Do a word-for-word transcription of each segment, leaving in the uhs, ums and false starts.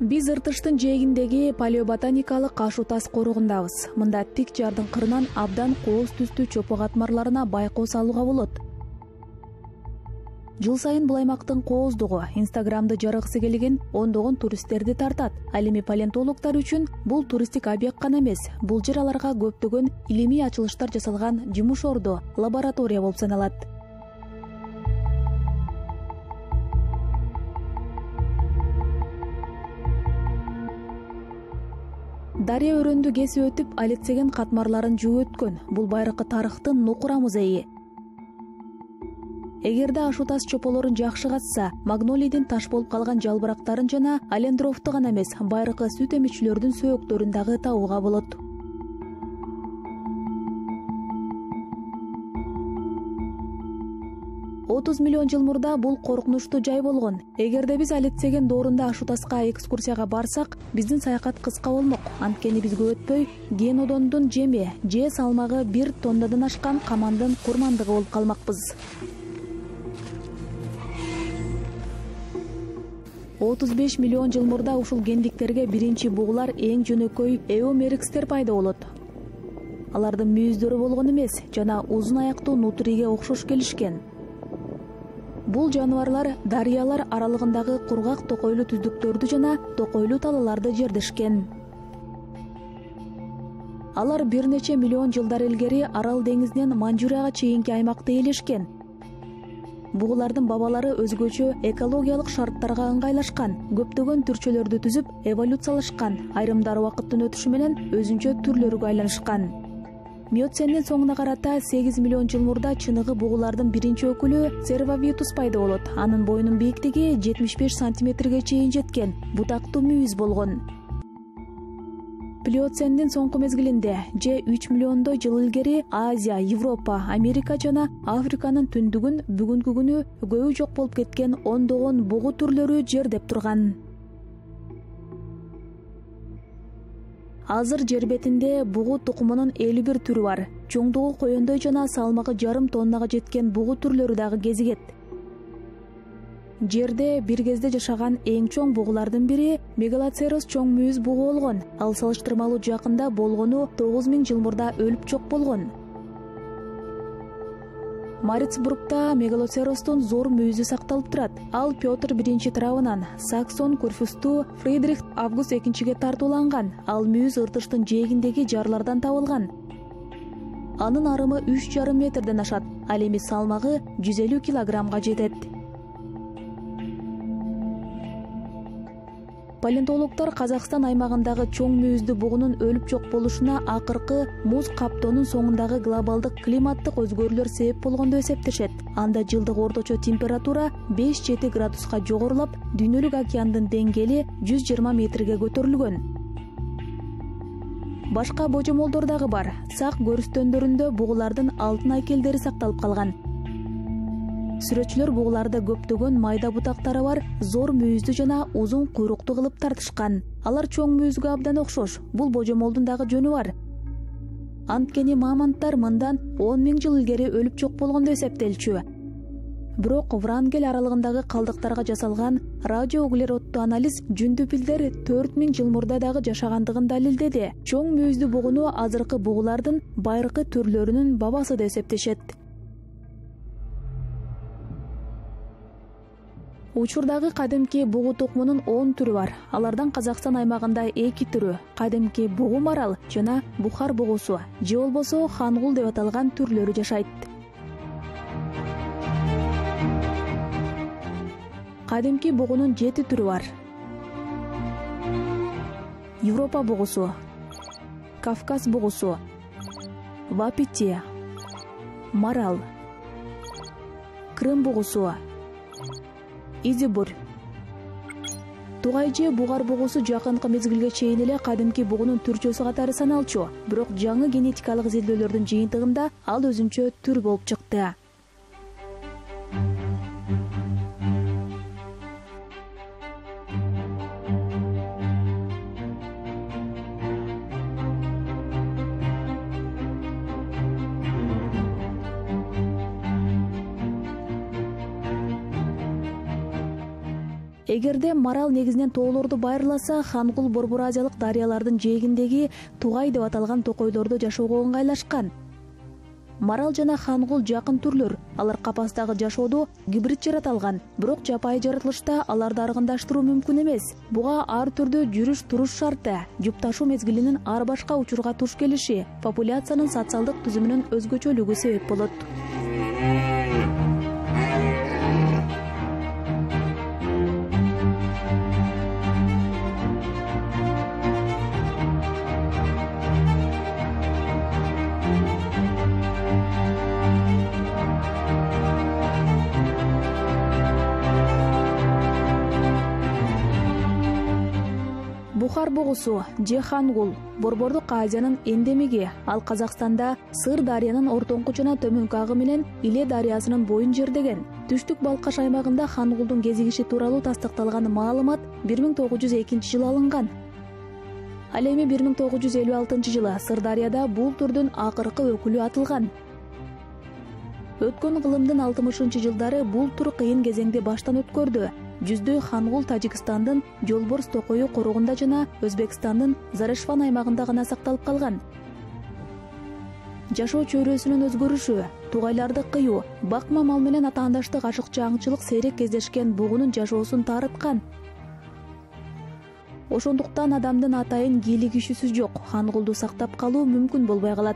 Биз Ыртыштын жээгиндеги палеоботаникалык Ашу тас корогундабыз. Мында тик жардын кырынан абдан кооз түстүү чопо катмарларына байкоо салууга болот. Жыл сайын бул аймактын кооздугу Инстаграмды жаргысы келген ондогон туристтерди тартат. Ал эми палеонтологдор үчүн бул туристтик объект гана эмес, бул жер аларга көптөгөн илимий ачылыштар жасалган жумуш орду, лаборатория болуп саналат. Дарыя өрөндү кесип өтүп, алектеген катмарларын жууп өткөн. Бул байыркы тарыхтын Нукура музейи. Эгерде Ашу тас чополорун жакшы катса, магнолийдин таш болуп калган жалбырактарын жана алендровду гана эмес, байыркы сүт эмичүлөрдүн сөөктөрүн дагы табууга болот. отуз миллион жыл мурда бул коркунучтуу жай болгон. Эгерде биз алектеген доорунда Ашу таска экскурсияга барсак, биздин саякат кыска болмок. Анткени биз көп өтпөй генодондун жеми же салмагы бир тоннадан ашкан камандын курмандыгы болуп калмакпыз. отуз беш миллион жыл мурда ушул гендиктерге биринчи бугулар эң жөнөкөй эомерикстер пайда болот. Алардын мүйүздөрү болгон эмес жана узун аяктуу нутриге окшош келишкен. Бул жаныбарлар дарыялар аралыгындагы кургак токойлуу түздүктөрдү жана токойлуу талааларды жердешкен. Алар бир нече миллион жылдар илгери Арал деңизинен Манчжурияга чейинки аймакта ээлешкен. Бугулардын бабалары өзгөчө экологиялык шарттарга ыңгайлашкан, көптөгөн түрчөлөрдү түзүп, эволюциялашкан, айрымдары убакыттын өтүшү менен өзүнчө түрлөргө айланышкан. Миоцендин соңуна карата сегиз миллион жыл мурда чыныгы бугулардын биринчи өкүлү Cervavietus пайда болот. Анын боюнун бийиктиги жетимиш беш сантиметрге чейин жеткен, бутактуу мүйүз болгон. Плиоцендин соңку мезгилинде же үч миллиондой жыл илгери Азия, Европа, Америка жана Африканын түндүгүн бүгүнкү күнү көбү жок болуп кеткен ондогон бугу түрлөрү жердеп турган. Азыр жер бетинде бугу тукумунун элүү бир түрү бар. Чоңдугу коёндой жана салмагы жарым тоннага жеткен бугу түрлөрү дагы кезигет. Жерде бир кезде жашаган эң чоң бугулардын бири Мегалоцерос чоң мүйүз бугу болгон. Ал салыштырмалуу жакында болгону тогуз миң жыл мурда өлүп жок болгон. Марицбургда Мегалоцеростун зор мүйүзү сакталып турат. Ал Петр биринчи тарабынан Саксон Курфюсту Фридрих Август экинчиге тартууланган. Ал мүйүз Ыртыштын жээгиндеги жарлардан табылган. Анын арымы үч жарым метрден ашат. Ал эми салмагы жүз элүү килограммга жетет. Палеонтологдор Казакстан аймагындагы чоң мүйүздүү бугунун өлүп жок болушуна акыркы муз каптоонун соңундагы глобалдык климаттык өзгөрүүлөр себеп болгон деп эсептешет. Анда жылдык орточо температура беш жети градуска жогорулап, дүйнөлүк океандын деңгээли жүз жыйырма метрге көтөрүлгөн. Башка божомолдор дагы бар. Сак көрүстөндөрүндө бугулардын алтын айкелдери сакталып калган. Сүрөтчүлөр бугуларда көптөгөн майда бутактары бар, зор мүйүздүү жана узун куйруктуу кылып тартышкан. Алар чоң мүйүзгө абдан окшош. Бул божомолдун дагы жөнү бар. Анткени мамонттар мындан он миң жыл илгери өлүп жок болгон деп эсептелчү. Бирок Врангель аралыгындагы калдыктарга жасалган радиоуглероддуу анализ жүндүпилдер төрт миң жыл мурда дагы жашагандыгын далилдеди. Чоң мүйүздүү бугуну азыркы бугулардын байыркы түрлөрүнүн бабасы деп эсептешет. Учурдагы кадимки бугу тукумунун он түрү бар. Алардан Казакстан аймагында эки түрү, кадимки бугу марал жана бухар бугусу, же болбосо хангул деп аталган түрлөрү жашайт. Кадимки бугунун жети түрү бар. Европа бугусу, Кавказ бугусу, Вапити, марал, Крым бугусу, Изибур. Тугай же бугар бугусу жакынкы мезгилге чейин эле кадимки бугунун түрчөсү катары саналчу, бирок жаңы генетикалык изилдөөлөрдүн жыйынтыгында ал өзүнчө түр болуп чыкты. Эгерде марал негизинен тоолорду байырласа, Хангул Борбор Азиялык дарыялардын жээгиндеги Тугай деп аталган токойлордо жашоого ыңгайлашкан. Марал жана хангул жакын түрлөр. Алар капастагы жашоодо гибрид жарата алган, бирок жапайы жаратылышта аларды аргындаштыруу мүмкүн эмес. Буга ар түрдө жүрүш туруш шарты, жупташуу мезгилинин ар башка учурга туш келиши, популяциянын социалдык түзүмүнүн өзгөчөлүгү себеп болот. Бухар бугусу же Хангул Борбордук Азиянын эндемиги. Ал Казакстанда Сыр дарыянын ортоңку жана төмөнкү агы менен Иле дарыясынын боюн жердеген. Түштүк Балкаш аймагында Хангулдун кезигиши тууралуу тастыкталган маалымат бир миң тогуз жүз экинчи жылы алынган. Ал эми бир миң тогуз жүз элүү алтынчы жылы Сырдарыяда бул түрдүн акыркы өкүлү атылган. Өткөн кылымдын алтымышынчы жылдары бул тур кыйын кезеңди баштан өткөрдү. Жүздөй хангул Тажикстандын Жолборс токою корогунда жана Өзбекстандын Зарешван аймагында гана сакталып калган. Жашоо чөйрөсүнүн өзгөрүшү, тугайларды кыюу, бакма мал менен атаандаштык ашыкча аңчылык сейрек кездешкен бугунун жашоосун таарыткан. Ошондуктан адамдын атайын кийлик ишүүсү жок, хангулду сактап калуу мүмкүн болбой калат.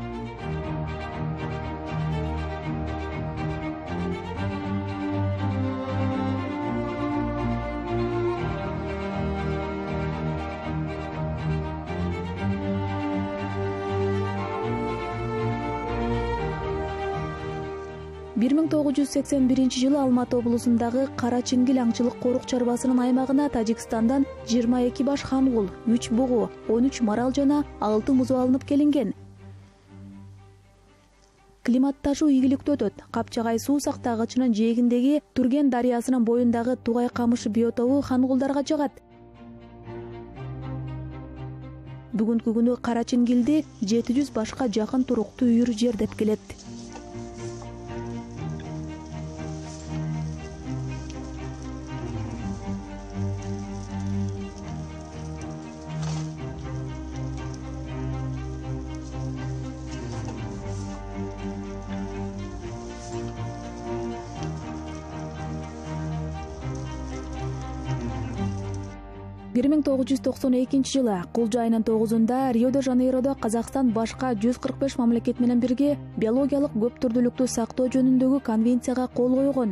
бир миң тогуз жүз сексен биринчи жылы Алматы облусундагы Кара Чиңгил аңчылык корук чарбасынын аймагына Тажикстандан жыйырма эки баш хангул, үч бугу, он үч марал жана алты музу алынып келинген. Климатташуу ийгиликтүү өтөт. Капчагай суу сактагычынын жээгиндеги Турген дарыясынын боюндагы Тугай камышы биотопу хангулдарга жагат. Бүгүнкү күнү Кара Чиңгилди жети жүз башка жакын туруктуу үйүр жердеп келет. бир миң тогуз жүз токсон экинчи жылы Кулжа айынын тогузунда Рио-де-Жанейродо Казакстан башка жүз кырк беш мамлекет менен бирге биологиялык көп түрдүүлүктү сактоо жөнүндөгү конвенцияга кол койгон.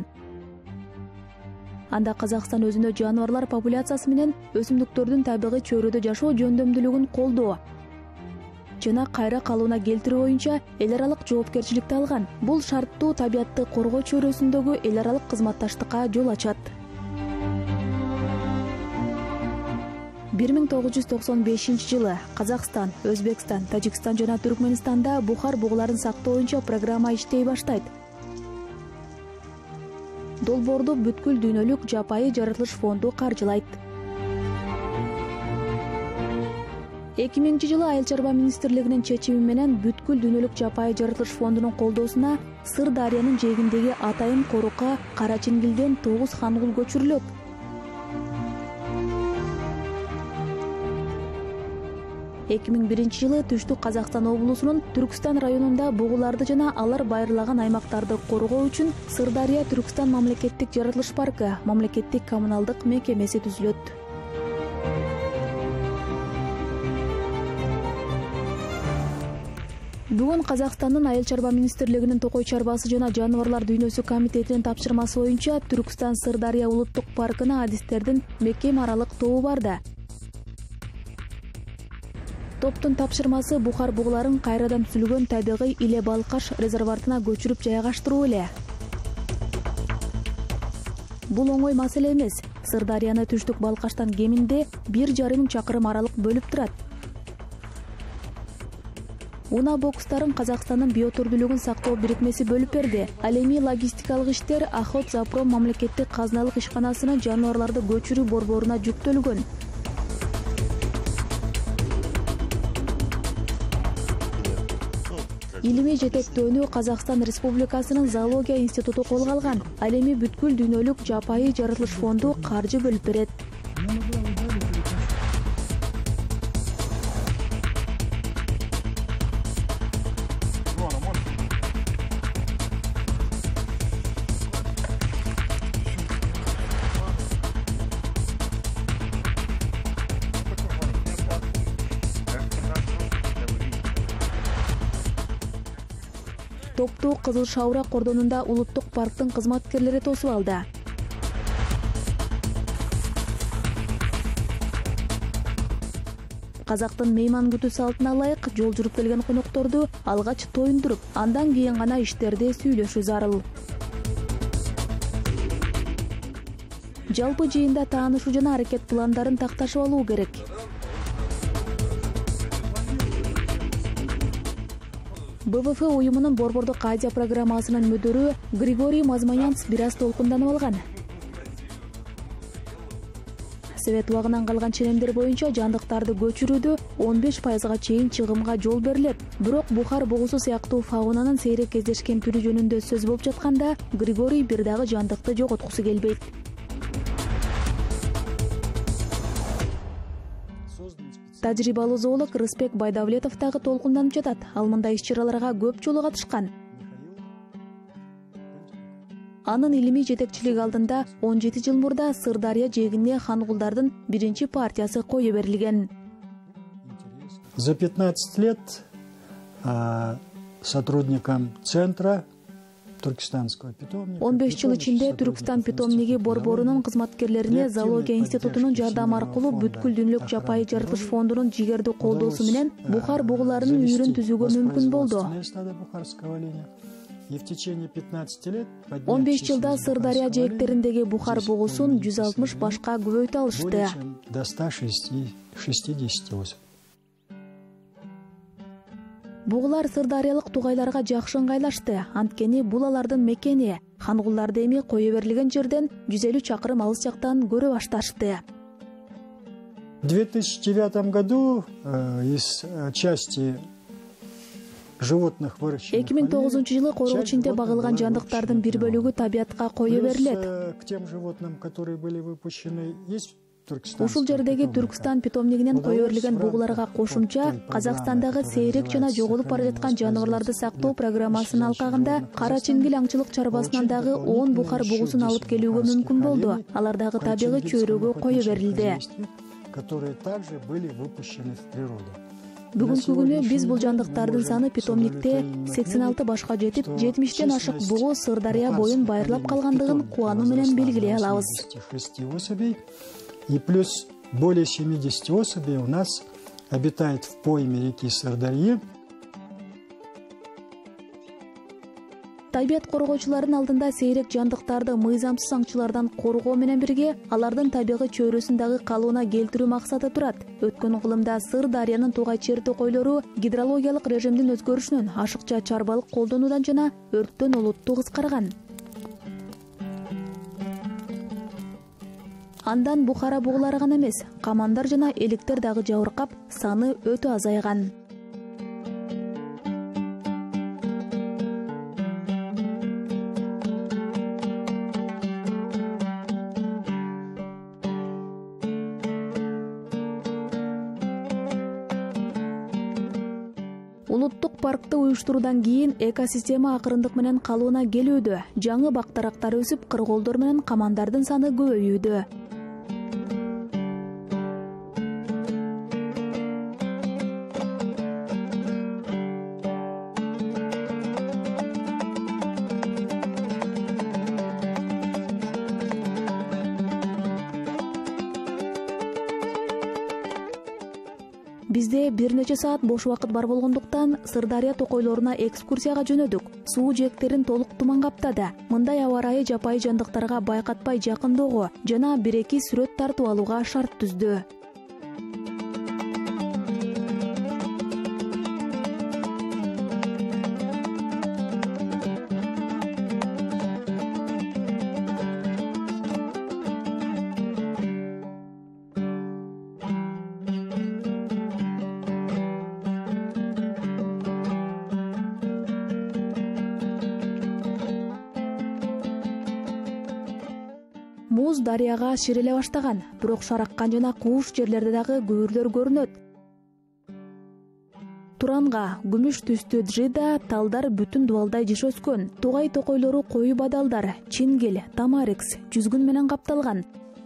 Анда Казакстан өзүнө жаныбарлар популяциясы менен өсүмдүктөрдүн табигый чөйрөдө жашоо жөндөмдүүлүгүн колдоо жана кайра калууна келтирүү боюнча эл аралык жоопкерчиликти алган. Бул шарттуу табиатты коргоо чөйрөсүндөгү эл аралык кызматташтыкка жол ачат. бир миң тогуз жүз токсон бешинчи жылы Казакстан, Өзбекстан, Тажикстан жана Түркмөнстанда бухар бугуларын сактоо боюнча программа иштей баштайт. Долбоорду бүткүл дүйнөлүк жапайы жаратылыш фонду каржылайт. эки миңинчи жылы Айыл чарба министрлигинин чечими менен бүткүл дүйнөлүк жапайы жаратылыш фондунун колдоосуна Сыр дарыянын жээгиндеги атайын корукка Кара Чиңгилден тогуз хангул көчүрүлөт. эки миң биринчи жылы Түштүк Казакстан облусунун Түркстан районунда бугуларды жана алар байырлаган аймактарды коргоо үчүн Сырдария Түркстан мамлекеттик жаратылыш паркы мамлекеттик коммуналдык мекемеси түзүлөт. Бүгүн Казакстандын Айыл чарба министрлигинин Токой чарбасы жана жаныбарлар дүйнөсү комитетинин тапшырмасы боюнча Түркстан Сырдария улуттук паркына адистердин мекем аралык тобу барды. Топтун тапшырмасы бухар бугуларын кайрадан түзүлгөн табигый Иле Балкаш резерватына көчүрүп жайгаштыруу эле. Бул оңой маселе эмес. Сырдарияны Түштүк Балкаштан кеминде бир жарым миң чакырым аралык бөлүп турат. Уна бокстарын Казакстандын биотүрдүүлүгүн сактоо бирикмеси бөлүп берди. Ал эми логистикалык иштер Охотзапром мамлекеттик казыналык ишканасынын жаныбарларды көчүрүү борборуна жүктөлгөн. Илимий жетектөөнү Казакстан Республикасынын Зоология институту колго алган. Ал эми бүткүл дүйнөлүк жапайы жаратылыш фонду каржы бөлүп берет. Топту Кызыл Шаура кордонунда улуттук парктын кызматкерлери тосуп алды. Казактын мейман күтүү салтына ылайык жол жүрүп келген конокторду алгач тоюндуруп, андан кийин гана иштерди сүйлөшүү зарыл. Жалпы жыйында таанышуу жана аракет пландарын такташып алуу керек. бэ вэ эф уюмунун Борбордук Азия программасынын мүдүрү Григорий Мазмаянц бир аз толкунданып алган. Совет убагынан калган ченемдер боюнча жандыктарды көчүрүүдө он беш пайызга чейин чыгымга жол берилет. Бирок бухар бугусу сыяктуу фаунанын сейрек кездешкен түрү жөнүндө сөз болуп жатканда, Григорий бир дагы жандыкты жоготкусу келбейт. Тажрыйбалуу зоолог Рыспек Байдавлетов дагы толкунданып жатат. Ал мындай иш-чараларга көп жолу катышкан. Анын илимий жетекчилиги алдында он жети жыл мурда Сырдария жээгине хангулдардын биринчи партиясы кое берилген. За пятнадцать лет сотрудникам центра Түркістанского питомника. он беш жыл ичинде Түркістан питомниги борборунун кызматкерлерине Зоология институтунун жардамы аркылуу бүткүл дүйнөлүк жапайы жаратылыш фондунун жигердүү колдоосу менен бухар бугуларынын үйрүн түзүүгө мүмкүн болду. он беш жылда Сырдария жээктериндеги бухар бугусун жүз алтымыш башка көбөйтө алышты. До ста шестидесяти особей. Бугулар сырдариялык тугайларга жакшы ыңгайлашты. Анткени бул алардын мекени. Хангулдарды эми кое берилген жерден жүз элүү чакырым алыс жактан көрө башташты. В две тысячи девятом году э, из части животных выращенных эки миң тогузунчу жылы короо ичинде багылган жандыктардын бир бөлүгү табиятка кое берилет. К тем животным, которые были выпущены, есть Ушул жердеги Түркістан питомнигинен кое берилген бугуларга кошумча Казакстандагы сейрек жана жоголуп бара жаткан жаныбарларды сактоо программасынын алкагында Кара Чингил аңчылык чарбасынан дагы он бухар бугусун алып келүүгө мүмкүн болду. Алар дагы табигый чөйрөгө кое берилди. Которые также были выпущены в природу. Бүгүнкү күнү биз бул жандыктардын саны питомникте сексен алты башка жетип, жетимиштен ашык бугу Сырдария боюн байырлап калгандыгын кубануу менен белгилей алабыз. И плюс более семидесяти особей у нас обитает в пойме реки Сырдарьи. Табият коргоочулардын алдында сейрек жандыктарды мыйзамсыз аңчылардан коргоо менен бирге алардын табигый чөйрөсүндөгү калууна келтирүү максаты турат. Өткөн кылымда Сырдарыянын тугай чер токойлору гидрологиялык режимдин өзгөрүшүнөн, ашыкча чарбалык колдонуудан жана өрттөн олутту кыскарган. Андан бухара бугулары гана эмес, камандар жана эликтер дагы жабыркап, саны өтө азайган. Улуттук паркты уюштуруудан кийин экосистема акырындык менен калууна келүүдө. Жаңы бактарактар өсүп, кыргоолдор менен камандардын саны көбөйүүдө. Бизде бир нече саат бош убакыт бар болгондуктан Сырдария токойлоруна экскурсияга жөнөдүк. Суу жээктерин толук туман каптады. Мындай аба ырайы жапайы жандыктарга байкатпай жакындоого жана бир-эки сүрөт тартып алууга шарт түздү. Муз дарыяга ширеле баштаган, бирок шараккан жана кууш жерлерде дагы көбүрлөр көрүнөт. Туранга күмүш түстүү джида талдар бүтүн дубалдай жыш өскөн. Тугай токойлору кою бадалдар, чингел, тамарикс, жүзгүн менен капталган.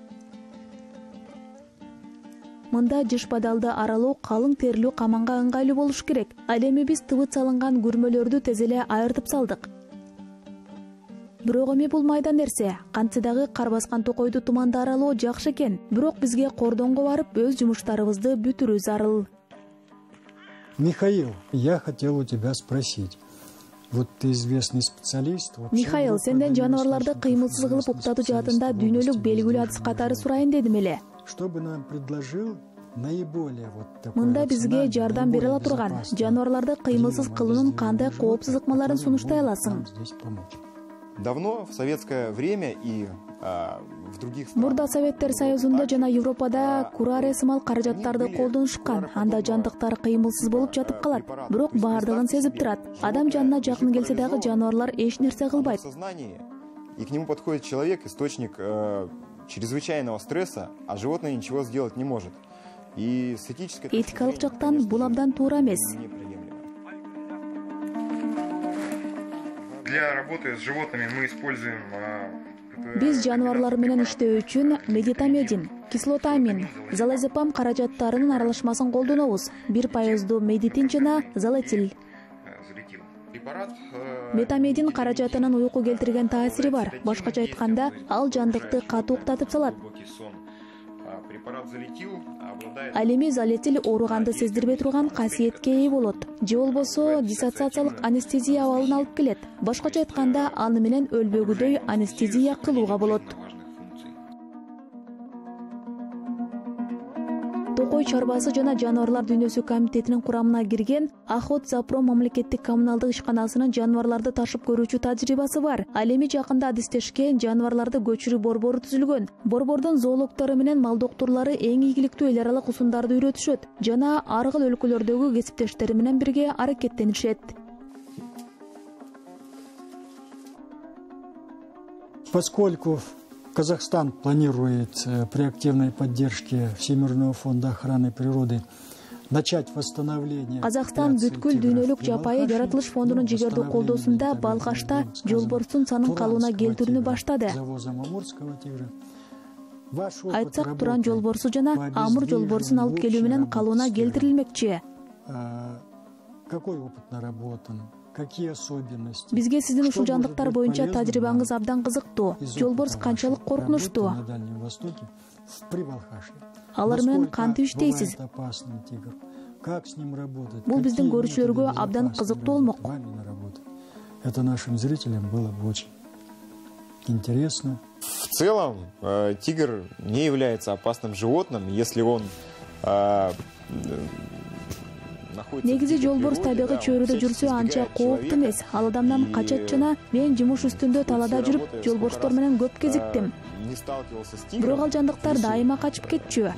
Мында жыш бадалды аралоо калың терлүү каманга ыңгайлуу болуш керек. Ал эми биз тыбыт салынган күрмөлөрдү тез эле айыртып салдык. Бирок эми бул майда нерсе. Кантсе дагы кар баскан токойду туманда аралоо жакшы экен. Бирок бизге кордонго барып өз жумуштарыбызды бүтүрүү зарыл. Михаил, я хотел у тебя спросить. Вот ты известный специалист. Михаил, сенден жаныбарларды кыймылсыз кылып уктатуу жаатында дүйнөлүк белгилүү адис катары сурайын дедим эле. Что бы нам предложил наиболее вот такой. Мында бизге жардам бере ала турган, жаныбарларды кыймылсыз кылуунун кандай коопсуз ыкмаларын сунуштай аласың? Давно в советское время и а, в других странах. Мурда Советтер Союзунда жана Европада кураре сымал каражаттарды колдонушкан. Анда жандыктар кыймылсыз болуп жатып калат. Бирок баардыгын сезип турат. Адам жанына жакын келсе дагы жаныбарлар эч нерсе кылбайт. И к нему подходит человек, источник э, чрезвычайного стресса, а животное ничего сделать не может. И с этической этикалык жактан бул абдан туура эмес. Для работы с животными мы используем Биз жаныбарлар менен иштөө үчүн медитамедин, кислотамин, залазепам каражаттарынын аралашмасын колдонобуз. бир пайыздуу медитин жана залетил. Метамедин каражатынын уйку келтирген таасири бар. Башкача айтканда, ал жандыкты катуу уктатып салат. Ал эми залетил ооруганды сездирбей турган касиетке ээ болот. Же болбосо диссоциациялык анестезия абалын алып келет. Башкача айтканда, аны менен өлбөгүдөй анестезия кылууга болот. Токой чарбасы жана жаныбарлар дүйнөсү комитетинин курамына кирген Охотзапром мамлекеттик коммуналдык ишканасынын жаныбарларды ташып көрүүчү тажрыйбасы бар. Ал эми жакында адистешкен жаныбарларды көчүрүү борбору түзүлгөн. Борбордун зоологдору менен мал доктурлары эң ийгиликтүү эл аралык усундарды үйрөтүшөт жана ар кыл өлкөлөрдөгү кесиптештери менен бирге аракеттенишет. Поскольку Казахстан планирует при активной поддержке Всемирного фонда охраны природы начать восстановление. Казахстан бүткүл дүйнөлүк жапайы жаратылыш фондунун жигердүү колдоосунда Балкашта жолборстун санын калууна келтирүүнү баштады. Айтсак, Туран жолборсу жана Амур жолборсун алып келүү менен калууна келтирилмекчи. Какой опыт наработан? Какие особенности? Бизге сиздин ушул жандыктар боюнча тажрыйбаңыз абдан кызыктуу. Жолборс канчалык коркунучтуу? Алар менен кантип иштейсиз? Бул биздин көрүүчүлөргө абдан кызыктуу болмок. Это нашим зрителям было бы очень интересно. В целом, э, тигр не является опасным животным, если он э, Негизи жолборс табигый чөйрөдө жүрсө анча кооптуу эмес. Ал адамдан качат жана мен жумуш үстүндө талада жүрүп жолборстор менен көп кезиктим. Бирок ал жандыктар дайыма качып кетчү.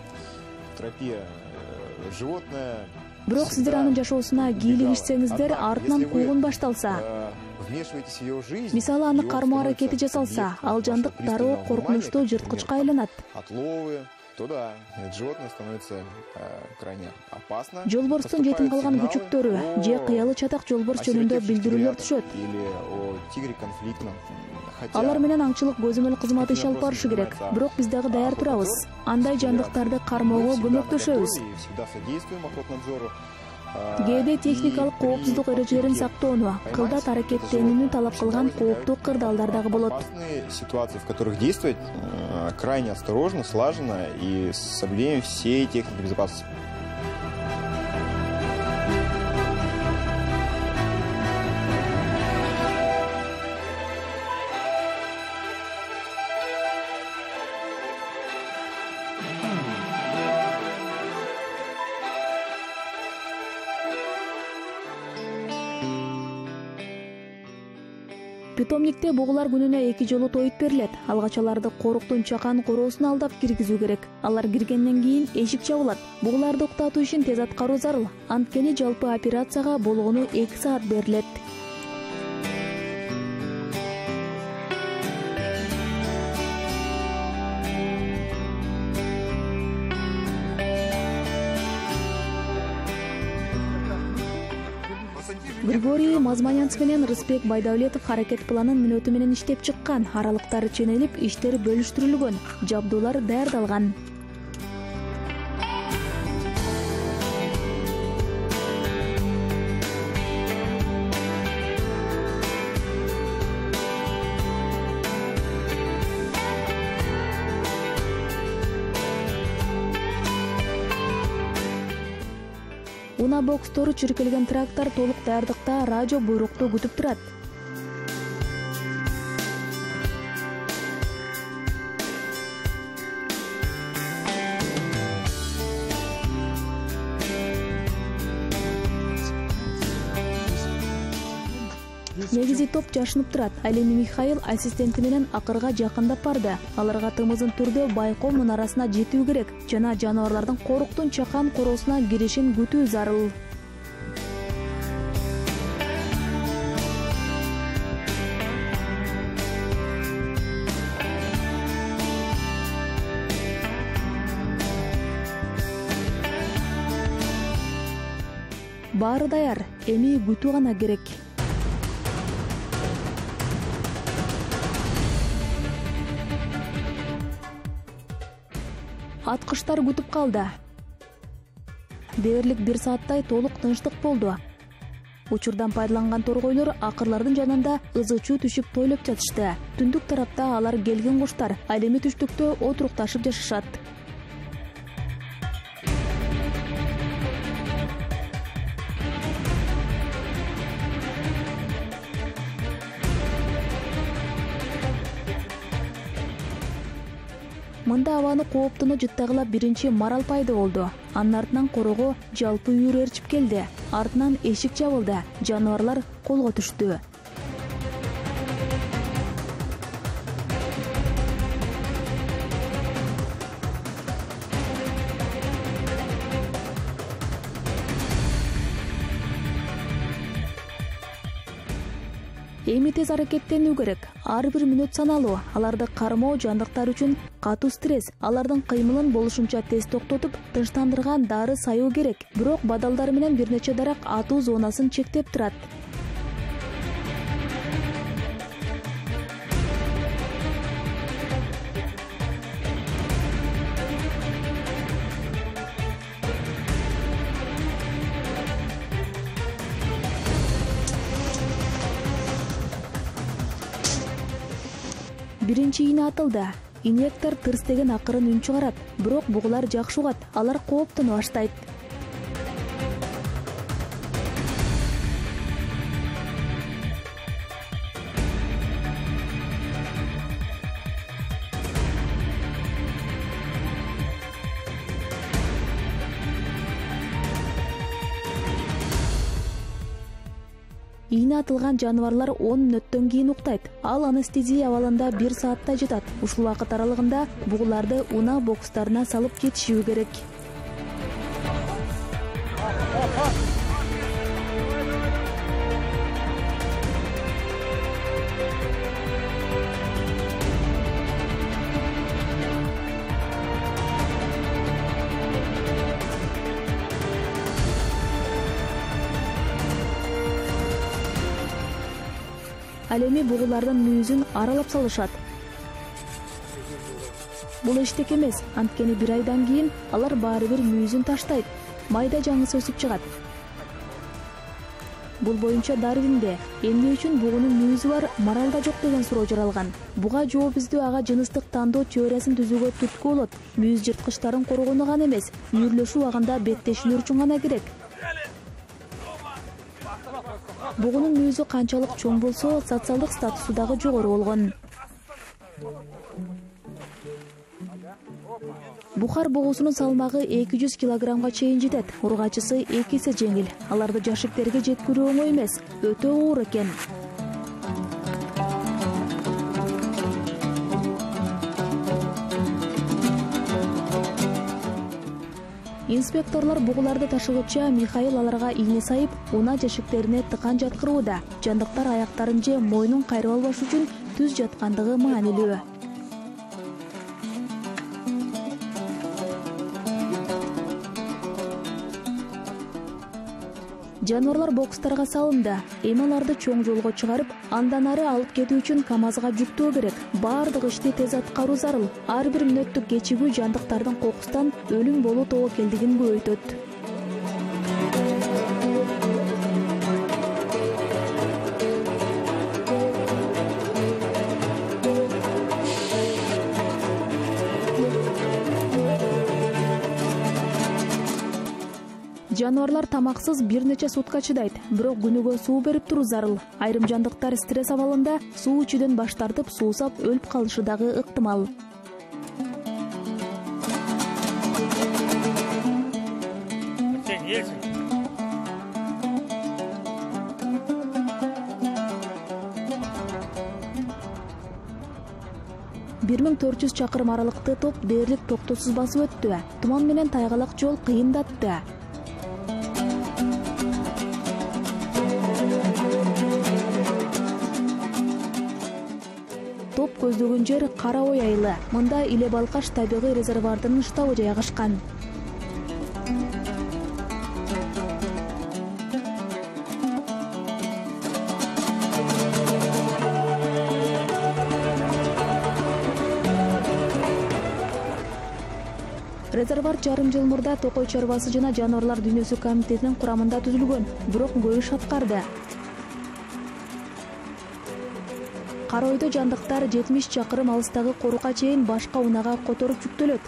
Бирок сиздер анын жашоосуна кийлигишсеңиздер, артынан куугун башталса, мисалы аны кармоо аракети жасалса, ал жандык дароо коркунучтуу жырткычка айланат. Туда животное становится крайне опасно. Жолборстун жетим калган күчүктөрү же кыялы чатак жолборс жөнүндө билдирүүлөр түшөт. Алар менен аңчылык көзөмөл кызматы иш алып барышы керек. Бирок биз дагы даяр турабыз. Андай жандыктарды кармоого көмөктөшөбүз. Кээде техникалык коопсуздук эрежелерин сактоону, кылдат аракеттенүүнү талап кылган кооптуу кырдаалдар дагы болот. Ситуации, в которых действовать крайне осторожно, слаженно и с соблюдением всей техники безопасности. Питомникте бугулар күнүнө эки жолу тоюп берилет. Алгач аларды коруктун чакан короосуна алдап киргизүү керек. Алар киргенден кийин эшик жабылат. Бугуларды уктатуу ишин тез аткаруу зарыл. Анткени жалпы операцияга болгону эки саат берилет. Григорий Мазманянц менен Рысбек Байдавлетов харакет планын мүнөтү менен иштеп чыккан. Аралыктары ченелип, иштер бөлүштүрүлгөн, жабдуулар даярдалган. Уна бокстору чиркелген трактор толук даярдыкта радио буйрукту күтүп турат. Негизи топ жашынып турат. Ал эми Михаил ассистенти менен акырга жакындап барды. Аларга тымызын түрдө байкоо мунарасына жетүү керек жана жаныбарлардын коруктун чакан короосуна киришин күтүү зарыл. Баары даяр, эми күтүү гана керек. Аткыштар күтүп калды. Дээрлик бир сааттай толук тынчтык болду. Учурдан пайдаланган торгойлор акырлардын жанында ызы-чуу түшүп тойлоп жатышты. Түндүк тарапта алар келген куштар, ал эми түштүктө отурукташып жашашат. Мында абаны кооптуну жыттагылап биринчи марал пайда болду. Анын артынан корого жалпы үйүр ээрчип келди. Артынан эшик жабылды. Жаныбарлар колго түштү. Эми тез аракеттенүү керек. Ар бир мүнөт саналуу. Аларды кармоо жандыктар үчүн катуу стресс. Алардын кыймылын болушунча тез токтотуп, тынчтандырган дары саюу керек. Бирок бадалдар менен бир нече дарак атуу зонасын чектеп турат. Биринчи ийне атылды. Инъектор тырс деген акырын үн чыгарат. Бирок бугулар жакшы угат. Алар кооптону баштайт. Ийне атылган жаныбарлар он мүнөттөн кийин уктайт. Ал анестезия абалында бир сааттай жатат. Ушул убакыт аралыгында бугуларды уна бокстарына салып жетишүү керек. Ал эми бугулардын мүйүзүн аралап салышат. Бул эчтек эмес, анткени бир айдан кийин алар баары бир мүйүзүн таштайт. Майда жаңысы өсүп чыгат. Бул боюнча Дарвинде эмне үчүн бугунун мүйүзү бар, маралда жок деген суроо жаралган. Буга жооп издөө ага жыныстык тандоо теориясын түзүүгө түрткү болот. Мүйүз жырткычтарын коргону гана эмес, үйүрлөшүү убагында беттешүүлөр үчүн гана керек. Бугунун мүйүзү канчалык чоң болсо, социалдык статусу дагы жогору болгон. Бухар бугусунун салмагы эки жүз килограммга чейин жетет. Ургачысы эки эсе жеңил. Аларды жашиктерге жеткирүү оңой эмес, өтө оор экен. Инспекторлор бугуларды ташыгыча Михаил аларга ийне сайып, уна жашиктерине тыкан жаткырууда. Жандыктар аяктарын же мойнун кайрып албаш үчүн түз жаткандыгы маанилүү. Жануарлар бокстарга салынды. Эми аларды чоң жолго чыгарып, андан ары алып кетүү үчүн КАМАЗга жүктөө керек. Бардык ишти тез аткаруу зарыл. Ар бир мүнөттүк кечигүү жандыктардын кокустан өлүм болуу тобокелдигин көбөйтөт. Жануарлар тамаксыз бир нече сутка чыдайт, бирок күнүгө суу берип туруу зарыл. Айрым жандыктар стресс абалында суу ичүүдөн баш тартып, суусап өлүп калышы дагы ыктымал. бир миң төрт жүз чакырым аралыкты топ дээрлик токтоосуз басып өттү. Туман менен тайгалак жол кыйындатты. Топ көздөгөн жер Кара Ой айылы. Мында Иле Балкаш табигый резервуарынын штабы жайгашкан. Резервуар жарым жыл мурда Токой чарбасы жана жануарлар дүйнөсү комитетинин курамында түзүлгөн, бирок көп иш аткарды. Кара Ойдо жандыктар жетимиш чакырым алыстагы Корука чейин башка унаага которуп жүктөлөт.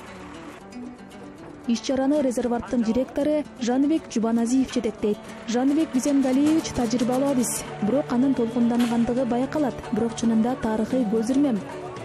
Иш-чараны резервуардын директору Жаныбек Жубаназиев жетектейт. Жаныбек Бизенгалиевич тажрыйбалуу адис, бирок анын толкундангандыгы байкалат, бирок чынында тарыхый көз ирмем.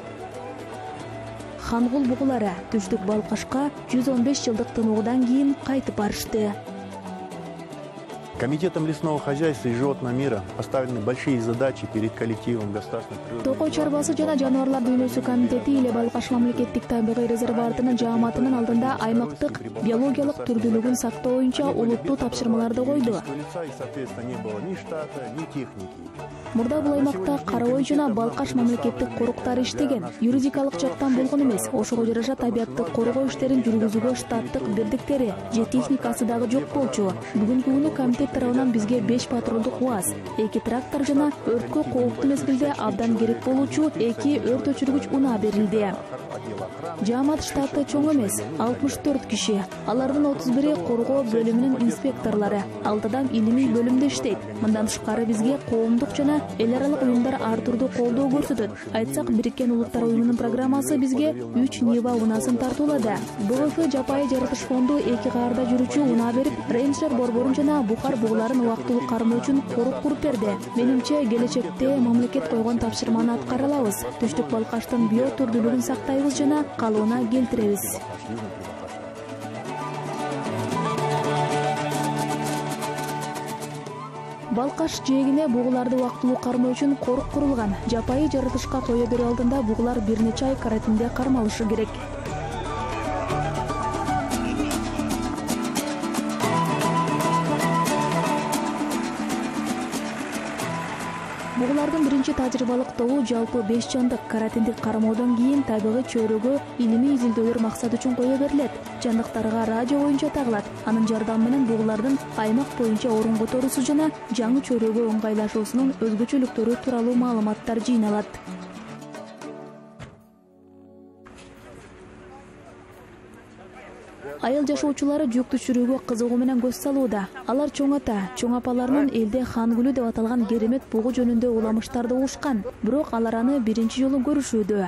Хангул бугулары Түштүк Балкашка жүз он беш жылдык тынуудан кийин кайтып барышты. Комитетом лесного хозяйства и животного мира поставлены большие задачи перед коллективом государственных природных... Токой чарбасы жана жануарлар дүйнөсү комитети Иле Балкаш мамлекеттик табигый резервуарынын жааматынын алдында аймактык биологиялык түрдүүлүгүн сактоо боюнча улуттуу тапшырмаларды койду. Мурда бул аймакта Кара Ой жана Балкаш мамлекеттик коруктары иштеген. Юридикалык жактан болгон эмес, ошого жараша табиатты коргоо иштерин жүргүзүүгө штаттык бирдиктери же техникасы дагы жок болчу. Бүгүнкү күнү комитет тарабынан бизге беш патрулдук УАЗ, эки трактор жана өрткө кооптуу мезгилде абдан керек болуучу эки өрт өчүргүч унаа берилди. Жаамат штаты чоң эмес, алтымыш төрт киши. Алардын отуз бири коргоо бөлүмүнүн инспекторлору, алтыдан илимий бөлүмдө иштейт. Мындан тышкары бизге коомдук жана эл аралык уюмдар ар түрдүү колдоо көрсөтөт. Айтсак, Бириккен Улуттар уюмунун программасы бизге үч Нива унаасын тартуулады. БФ Жапайы жаратыш фонду эки каарда жүрүүчү унаа берип, рейнджер борборун жана бухар бугуларын убактылуу кармоо үчүн корук куруп берди. Менимче, келечекте мамлекет койгон тапшырманы аткара алабыз. Түштүк Балкаштын био түрдүүлүгүн сактайбыз жана калыбына келтиребиз. Балкаш жээгине бугуларды убактылуу кармоо үчүн корук курулган. Жапайы жаратышка кое берүү алдында бугулар бир нече ай карантинде кармалышы керек. Бугулардын биринчи тажрыйбалык тобу жалпы беш жандык карантиндик кармоодон кийин табигый чөйрөгө илимий изилдөөлөр максаты үчүн кое берилет. Жандыктарга радио боюнча тагылат. Анын жардамы менен бугулардын аймак боюнча орун которуусу жана жаңы чөйрөгө ыңгайлашуусунун өзгөчөлүктөрү тууралуу маалыматтар жыйналат. Айыл жашоочулары жүк түшүрүүгө кызыгуу менен көз салууда. Алар чоң ата, чоң апаларынын элде хангүлү деп аталган керемет бугу жөнүндө уламыштарды угушкан, бирок алар аны биринчи жолу көрүшүүдө.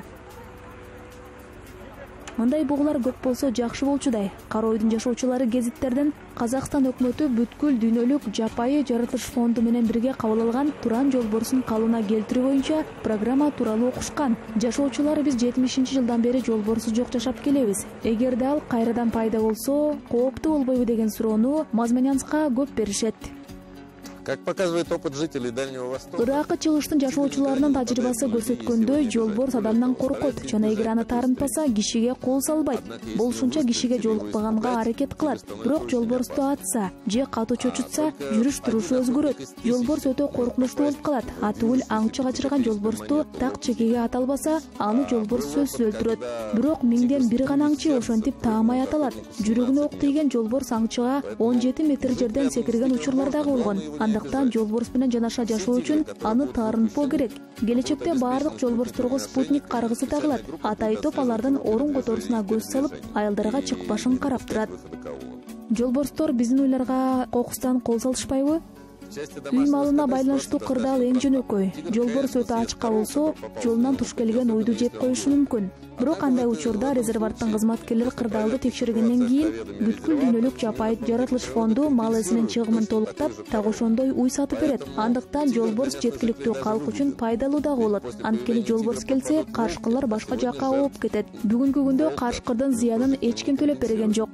Мындай бугулар көп болсо жакшы болчудай. Кара Ойдун жашоочулары гезиттерден Казакстан өкмөтү бүткүл дүйнөлүк Жапайы жаратыш фонду менен бирге кабыл алган Туран жолборсун калыбына келтирүү боюнча программа тууралуу окушкан. Жашоочулар биз жетимишинчи жылдан бери жолборсу жок жашап келебиз. Эгерде ал кайрадан пайда болсо, кооптуу болбойбу деген суроону Мазменянска көп беришет. Как показывает опыт жителей Дальнего Востока. Ыракы чыгыштын жашоочуларынын тажрыйбасы көрсөткөндөй, жолборс адамдан коркот жана эгер аны таарынтпаса, кишиге кол салбайт. Болушунча кишиге жолукпаганга аракет кылат. Бирок жолборсту атса же катуу чочутса, жүрүш турушу өзгөрөт. Жолборс өтө коркунучтуу болуп калат. Атуул аңчы качырган жолборсту так чекеге ата албаса, аны жолборс сөзсүз өлтүрөт. Бирок миңден бир гана аңчы ошентип таамай аталат. Жүрөгүнө ок тийген жолборс аңчыга он жети метр жерден секирген учурлар дагы болгон. Андыктан жолборс менен жанаша жашоо үчүн аны таарынтпоо керек. Келечекте баардык жолборсторго спутник каргысы тагылат. Атай топ алардын орун которусуна көз салып, аялдарга чыкпашын карап турат. Жолборстор биздин уйларга кокустан кол салышпайбы? Үй малына байланыштуу кырдаал эң жөнөкөй. Жолборс өтө ачка болсо, жолунан туш келген уйду жеп коюшу мүмкүн. Бирок андай учурда резерваттын кызматкерлери кырдаалды текшергенден кийин бүткүл дүйнөлүк жапайы жаратылыш фонду мал эсинин чыгымын толуктап, так ошондой уй сатып берет. Андыктан жолборс жеткиликтүү калк үчүн пайдалуу дагы болот. Анткени жолборс келсе, кашкырлар башка жакка ооп кетет. Бүгүнкү күндө кашкырдын зыянын эч ким төлөп берген жок.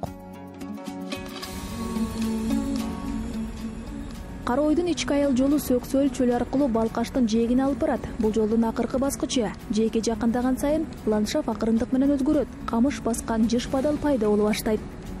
Кара ойдун ички айыл жолу Сөксөл чөлү аркылуу Балкаштын жээгине алып барат. Бул жолдун акыркы баскычы. Жээкке жакындаган сайын ландшафт акырындык менен өзгөрөт. Камыш баскан жыш бадал пайда боло баштайт.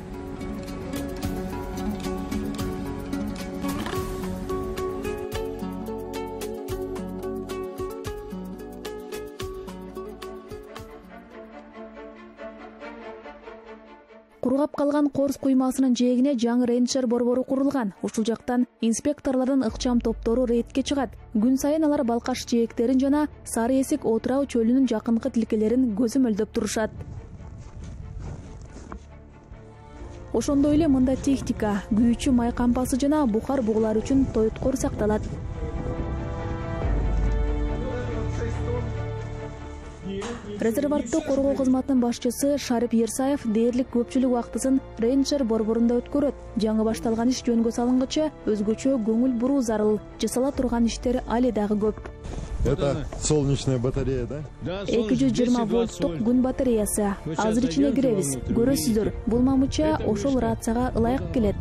Кургап калган Корс куймасынын жээгине жаңы рейнджер борбору курулган. Ушул жактан инспекторлордун ыкчам топтору рейдке чыгат. Күн сайын алар Балкаш жээктерин жана Сары Эсик Отурау чөлүнүн жакынкы тилкелерин көзөмөлдөп турушат. Ошондой эле мында техника, күйүүчү май кампасы жана бухар бугулар үчүн тоюткор сакталат. Резерватты коргоо кызматынын башчысы Шарип Ерсаев дээрлик көпчүлүк убактысын рейнджер борборунда өткөрөт. Жаңы башталган иш жөнгө салынгыча өзгөчө көңүл буруу зарыл. Жасала турган иштер али дагы көп. Это солнечная батарея, да? эки жүз жыйырма вольттук күн батареясы. Азыр ичине киребиз. Көрөсүздөр, бул мамыча ошол рацияга ылайык келет.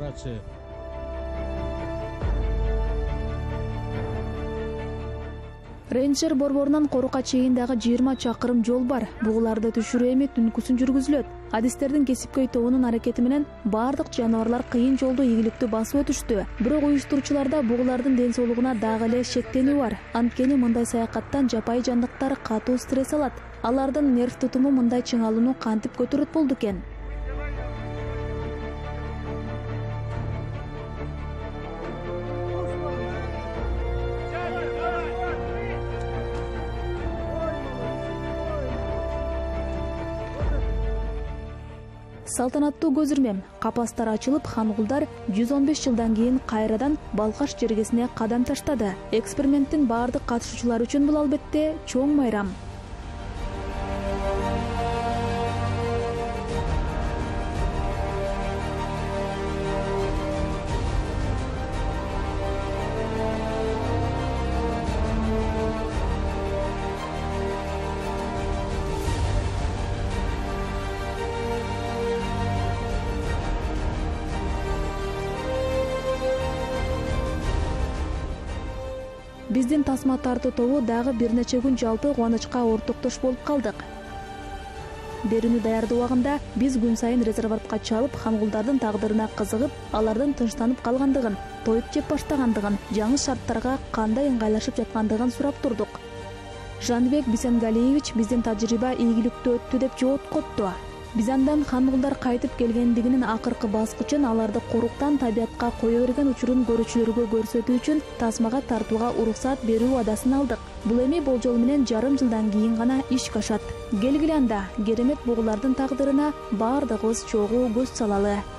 Рейнджер борборунан Корука чейин дагы жыйырма чакырым жол бар. Бугуларды түшүрүү эми түнкүсүн жүргүзүлөт. Адистердин кесипкөй тобунун аракети менен баардык жаныбарлар кыйын жолду ийгиликтүү басып өтүштү. Бирок уюштуруучуларда бугулардын ден соолугуна дагы эле шектенүү бар. Анткени мындай саякаттан жапайы жандыктар катуу стресс алат. Алардын нерв тутуму мындай чыңалууну кантип көтөрөт болду экен? Салтанаттуу көзүрмем. Капастар ачылып, хангулдар жүз он беш жылдан кийин кайрадан Балкаш жергесине кадам таштады. Эксперименттин баардык катышуучулары үчүн бул албетте чоң майрам. Биздин тасма тартуу тобу дагы бир нече күн жалпы кубанычка ортоктош болуп калдык. Берүүнү даярдоо убагында биз күн сайын резерватка чалып, хангулдардын тагдырына кызыгып, алардын тынчтанып калгандыгын, тоюп жеп баштагандыгын, жаңы шарттарга кандай ыңгайлашып жаткандыгын сурап турдук. Жанбек Бисенгалиевич биздин тажрыйба ийгиликтүү өттү деп жооп котту. Биз андан хангулдар кайтып келгендигинин акыркы баскычын аларды коруктан табиятка кое берген учурун көрүүчүлөргө көрсөтүү үчүн тасмага тартууга уруксат берүү уадасын алдык. Бул эми болжол менен жарым жылдан кийин гана ишке ашат. Келгиле анда керемет бугулардын тагдырына баардыгыбыз чогуу көз салалы.